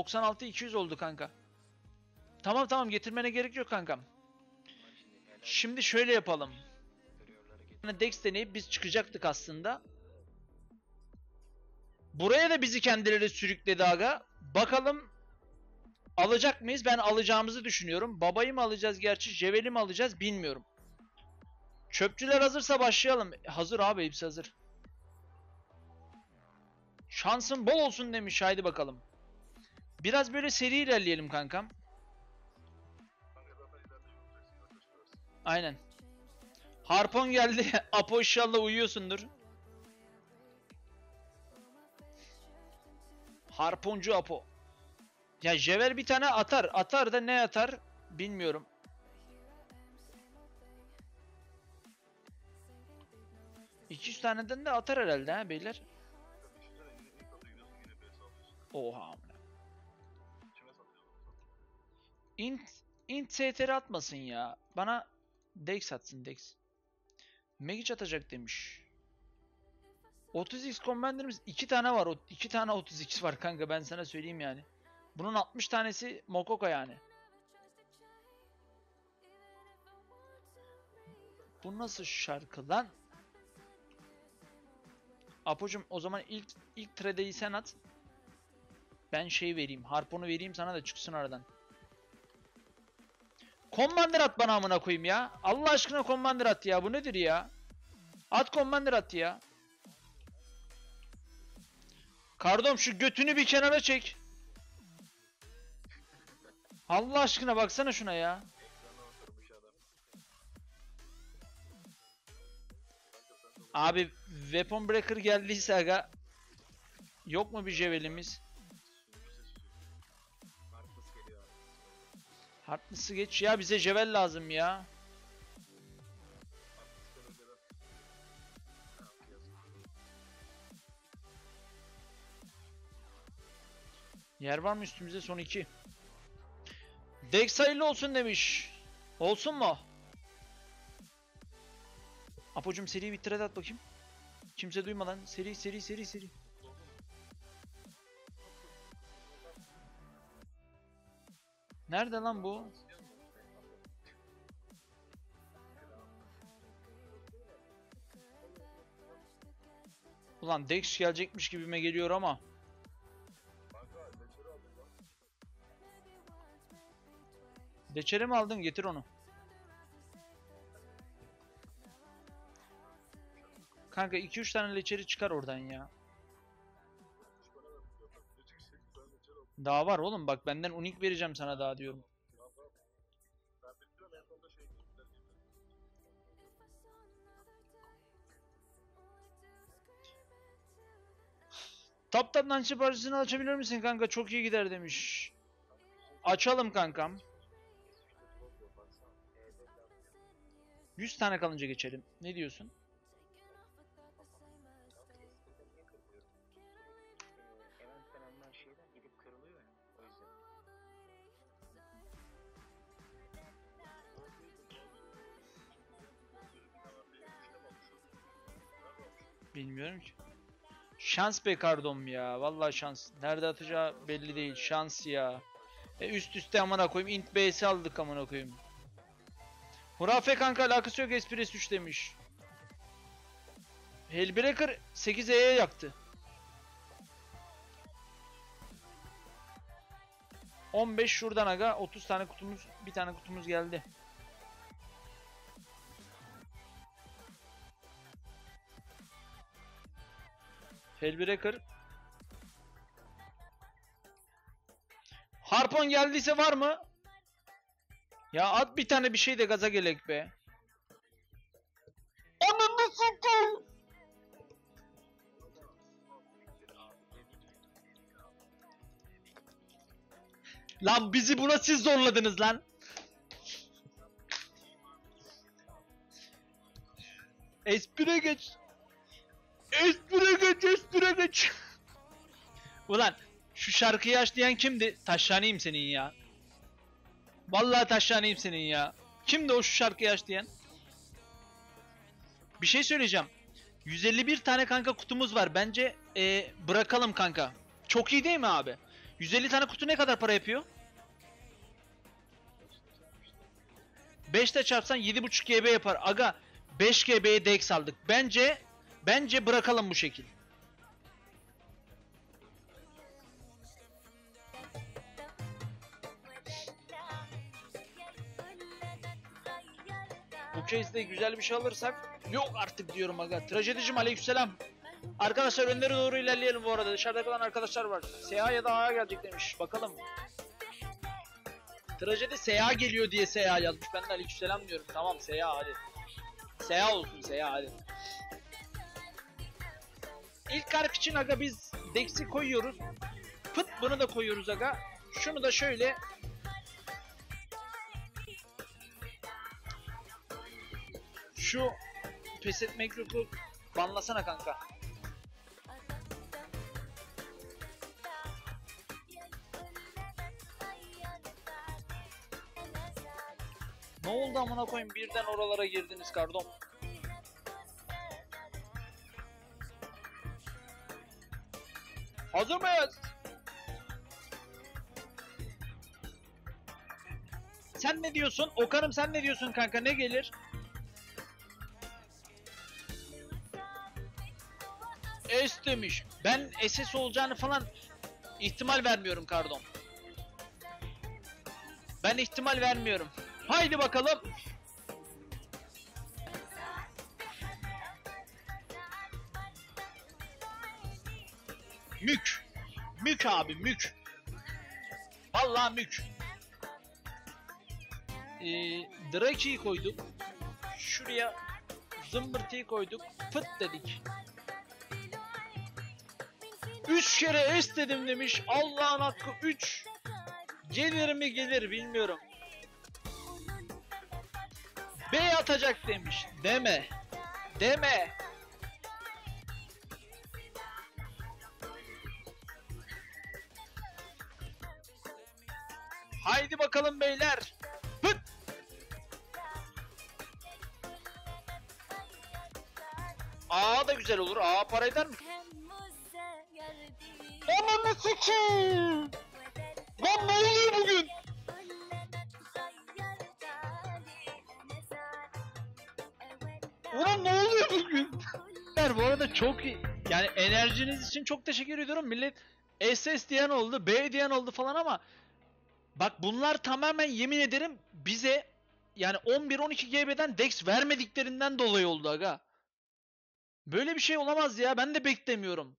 96 200 oldu kanka. Tamam tamam, getirmene gerek yok kankam. Şimdi şöyle yapalım. Dex deneyip biz çıkacaktık aslında. Buraya da bizi kendileri sürükledi aga. Bakalım alacak mıyız? Ben alacağımızı düşünüyorum. Babayı mı alacağız gerçi? Jevel'i mi alacağız bilmiyorum. Çöpçüler hazırsa başlayalım. Hazır abi, hepsi hazır. Şansın bol olsun demiş. Haydi bakalım. Biraz böyle seri ilerleyelim kankam. Aynen. Harpon geldi. Apo inşallah uyuyorsundur. Harponcu Apo. Ya Jever bir tane atar. Atar da ne atar bilmiyorum. İki taneden de atar herhalde ha beyler. Oha. Int STR atmasın ya. Bana Dex atsın, Dex. Magic atacak demiş. 30x Commander'ımız 2 tane var. 2 tane 30x var kanka, ben sana söyleyeyim yani. Bunun 60 tanesi Mokoka yani. Bu nasıl şarkı lan? Apo'cum o zaman ilk trade'yi sen at. Ben şey vereyim. Harponu vereyim sana da çıksın aradan. Commander at bana amına koyayım ya. Allah aşkına Commander at ya. Bu nedir ya? At Commander at ya. Kardom şu götünü bir kenara çek. Allah aşkına baksana şuna ya. Abi Weapon Breaker geldiyse aga. Yok mu bir jevelimiz? Heartless'ı geç ya, bize jevel lazım ya. Yer var mı üstümüzde? Son 2. Dex hayırlı olsun demiş. Olsun mu? Apocum seri bir trade at bakayım. Kimse duymadan seri. Nerede lan bu? Ulan Dex gelecekmiş gibime geliyor ama. Deçere mi aldın? Getir onu. Kanka 2-3 tane leçeri çıkar oradan ya. Daha var oğlum, bak benden unik vereceğim sana daha diyorum. Taptan siparişini açabilir misin kanka? Çok iyi gider demiş. Açalım kankam. 100 tane kalınca geçelim. Ne diyorsun? Bilmiyorum ki. Şans be kardom ya. Vallahi şans. Nerede atacağı belli değil. Şans ya. Üst üste amına koyayım. Int B'si aldık amına koyayım. Hurafe kanka alakası yok, Espres 3 demiş. Hellbreaker 8E'ye yaktı. 15 şuradan aga. 30 tane kutumuz. Bir tane kutumuz geldi. Hellbreaker. Harpon geldiyse var mı? Ya at bir tane bir şey de gaza gelek be. Ananı satayım. Lan bizi buna siz zorladınız lan. Espire geç. Espire geç. Ulan şu şarkıyı aç diyen kimdi? Taşlanayım senin ya. Vallahi taşlanayım senin ya. Kimdi o şu şarkıyı aç diyen? Bir şey söyleyeceğim. 151 tane kanka kutumuz var. Bence bırakalım kanka. Çok iyi değil mi abi? 150 tane kutu ne kadar para yapıyor? 5'te çarpsan 7,5 GB yapar. Aga 5 GB'ye Dex aldık. Bence bırakalım bu şekil. Bu case'de güzel bir şey alırsak yok artık diyorum aga. Trajedicim aleykümselam. Arkadaşlar önleri doğru ilerleyelim bu arada. Dışarıda kalan arkadaşlar var. SEA ya da A'ya gelecek demiş. Bakalım. Trajedi SEA geliyor diye SEA yazmış. Ben de aleykümselam diyorum. Tamam SEA hadi. SEA olsun SEA hadi. İlk kark için aga biz Dex'i koyuyoruz. Pıt bunu da koyuyoruz aga. Şunu da şöyle. Şu pes etmek yoku banlasana kanka. Ne oldu amına koyayım birden oralara girdiniz kardom. Hazır mıyız? Sen ne diyorsun? Okan'ım sen ne diyorsun kanka? Ne gelir? S demiş. Ben SS olacağını falan ihtimal vermiyorum kardom. Ben ihtimal vermiyorum. Haydi bakalım. Mük. Mük abi mük. Vallahi mük. Draki'yi koyduk. Şuraya zımbırtıyı koyduk. Fıt dedik. 3 kere S dedim demiş. Allah'ın hakkı 3. Gelir mi gelir bilmiyorum. B atacak demiş. Deme. Deme. Haydi bakalım beyler. Hıt. A da güzel olur. A para eder mi? Ananı sikeyim. Lan ne oluyor bugün? Ulan ne oluyor bugün? Bu arada çok iyi. Yani enerjiniz için çok teşekkür ediyorum. Millet SS diyen oldu, B diyen oldu falan ama bak bunlar tamamen yemin ederim bize yani 11-12 GB'den Dex vermediklerinden dolayı oldu aga. Böyle bir şey olamaz ya. Ben de beklemiyorum.